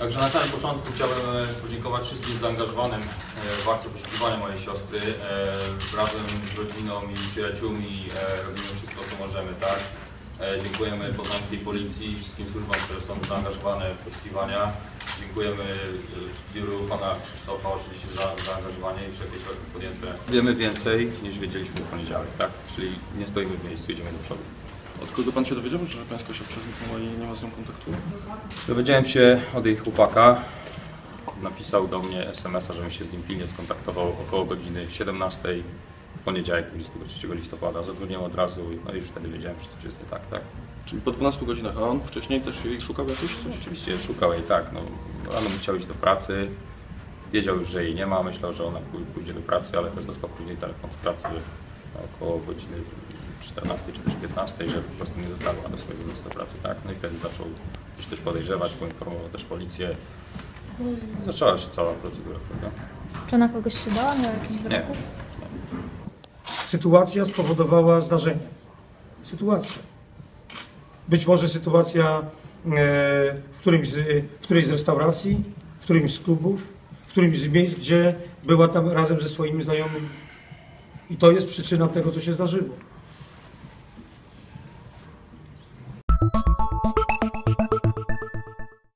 Także na samym początku chciałbym podziękować wszystkim zaangażowanym w akcję poszukiwania mojej siostry. Razem z rodziną i przyjaciółmi robimy wszystko, co możemy, tak? Dziękujemy poznańskiej policji i wszystkim służbom, które są zaangażowane w poszukiwania. Dziękujemy biuru pana Krzysztofa oczywiście za zaangażowanie i wszelkie środki podjęte. Wiemy więcej niż wiedzieliśmy w poniedziałek, tak? Czyli nie stoimy w miejscu, idziemy do przodu. Od kogo pan się dowiedział, że pańska siostra zniknęła i nie ma z nią kontaktu? Dowiedziałem się od jej chłopaka. Napisał do mnie SMS-a, żebym się z nim pilnie skontaktował około godziny 17 w poniedziałek 23 listopada. Zadzwoniłem od razu, no i już wtedy wiedziałem, że coś jest nie tak, tak? Czyli po 12 godzinach, a on wcześniej też jej szukał jakoś coś? Oczywiście szukał jej, tak. No, rano musiał iść do pracy. Wiedział już, że jej nie ma. Myślał, że ona pójdzie do pracy, ale też dostał później telefon z pracy około godziny 14 czy też 15, że po prostu nie dotarła do swojego miejsca pracy, tak? No i wtedy zaczął już też podejrzewać, poinformował też policję. No i zaczęła się cała procedura, prawda? Czy ona kogoś się bała? Miała jakiś wyroku? Sytuacja spowodowała zdarzenie. Sytuacja. Być może sytuacja w którejś z restauracji, w którymś z klubów, w którymś z miejsc, gdzie była tam razem ze swoimi znajomymi. I to jest przyczyna tego, co się zdarzyło.